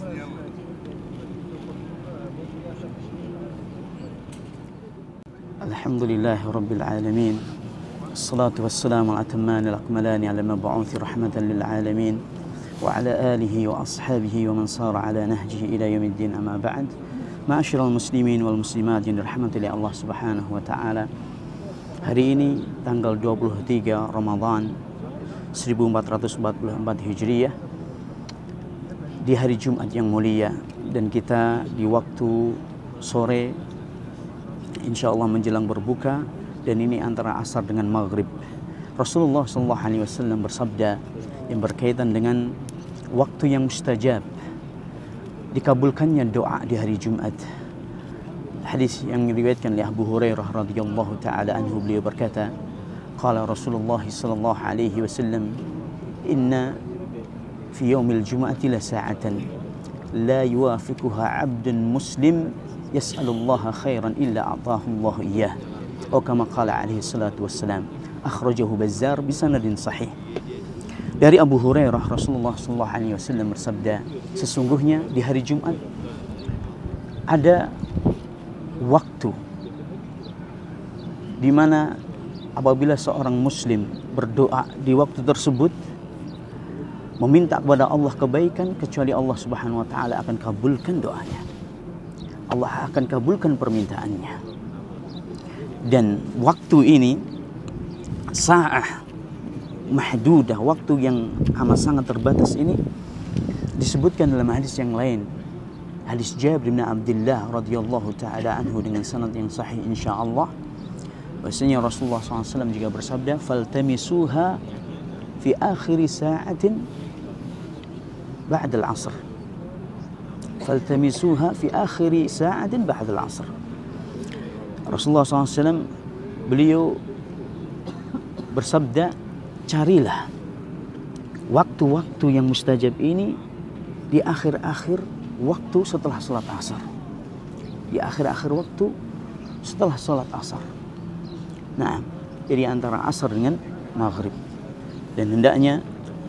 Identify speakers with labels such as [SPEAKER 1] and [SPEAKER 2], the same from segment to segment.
[SPEAKER 1] Alhamdulillahi Rabbil Alamin. Assalatu wassalamu ala atamman al-akmalani ala mab'uthi rahmatan lil alamin wa ala alihi wa ashabihi wa man sara ala nahjihi ila yaumiddin, amma ba'd. Ma'asyiral muslimin wal muslimat yang dirahmati oleh Allah Subhanahu wa taala. Hari ini tanggal 23 Ramadan 1444 Hijriah, di hari Jumat yang mulia, dan kita di waktu sore insyaallah menjelang berbuka, dan ini antara asar dengan maghrib. Rasulullah SAW bersabda yang berkaitan dengan waktu yang mustajab, dikabulkannya doa di hari Jumat. Hadis yang diriwayatkan oleh Abu Hurairah radhiyallahu taala anhu, beliau berkata, qala Rasulullah sallallahu alaihi wasallam, inna fi yaumil jumu'ati la sa'atan la yuwafiquha 'abdun muslim yas'alullaha khairan illa a'tahu Allah iyyah, atau kama qala alaihi salatu wassalam. Akhrajahu Bazzar bisanadin sahih. Dari Abu Hurairah, Rasulullah sallallahu alaihi wasallam bersabda, sesungguhnya di hari Jumat ada waktu di mana apabila seorang muslim berdoa di waktu tersebut, meminta kepada Allah kebaikan, kecuali Allah Subhanahu wa taala akan kabulkan doanya. Allah akan kabulkan permintaannya. Dan waktu ini sa'ah mahdudah, waktu yang amat sangat terbatas ini disebutkan dalam hadis yang lain, hadis Jabir bin Abdullah radhiyallahu taala anhu dengan sanad yang sahih insyaallah, bahwasanya Rasulullah SAW juga bersabda, faltamisuha fi akhir sa'atin ba'da al-'asr. Faltamisuha fi akhir sa'atin ba'da al-'asr. Rasulullah SAW beliau bersabda, carilah waktu-waktu yang mustajab ini di akhir-akhir waktu setelah salat asar. Di akhir-akhir waktu setelah salat asar. Nah, jadi antara asar dengan maghrib. Dan hendaknya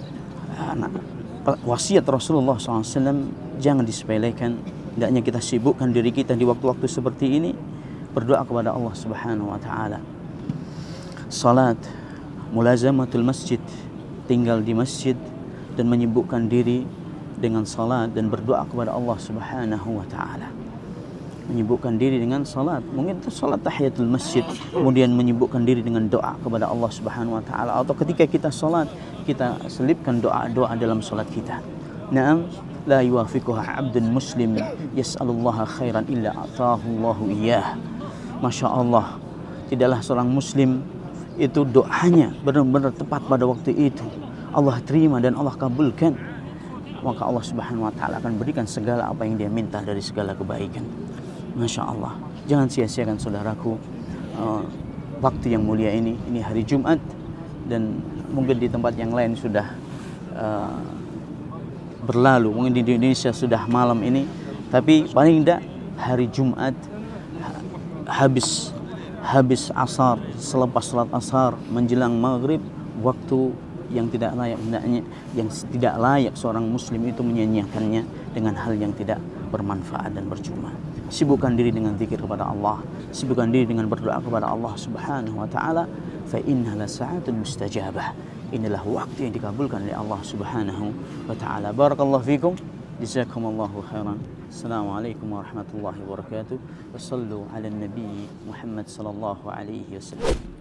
[SPEAKER 1] wasiat Rasulullah SAW jangan disepelekan. Hendaknya kita sibukkan diri kita di waktu-waktu seperti ini berdoa kepada Allah Subhanahu wa taala. Salat, mulazamatul masjid, tinggal di masjid dan menyibukkan diri dengan salat dan berdoa kepada Allah Subhanahu wa taala. Menyibukkan diri dengan salat, mungkin itu salat tahiyatul masjid, kemudian menyibukkan diri dengan doa kepada Allah Subhanahu wa taala, atau ketika kita salat kita selipkan doa-doa dalam salat kita. Naam, la yuwafiquha 'abdun muslim yas'alullaha khairan illa ataahu Allahu iyyah. Masya Allah, tidaklah seorang muslim itu doanya benar-benar tepat pada waktu itu, Allah terima dan Allah kabulkan, maka Allah Subhanahu wa taala akan berikan segala apa yang dia minta dari segala kebaikan. Masya Allah, jangan sia-siakan saudaraku waktu yang mulia ini hari Jumat, dan mungkin di tempat yang lain sudah berlalu, mungkin di Indonesia sudah malam ini, tapi paling tidak hari Jumat habis asar, selepas salat asar menjelang maghrib, waktu yang tidak layak, yang tidak layak seorang muslim itu menyanyiakannya dengan hal yang tidak bermanfaat dan percuma. Sibukkan diri dengan zikir kepada Allah, sibukkan diri dengan berdoa kepada Allah Subhanahu wa taala, fa innaha sa'atun mustajabah. Inilah waktu yang dikabulkan oleh Allah Subhanahu wa taala. Barakallahu fikum, jazakumullahu khairan. Assalamualaikum warahmatullahi wabarakatuh. Wassallu ala nabi Muhammad sallallahu alaihi wasallam.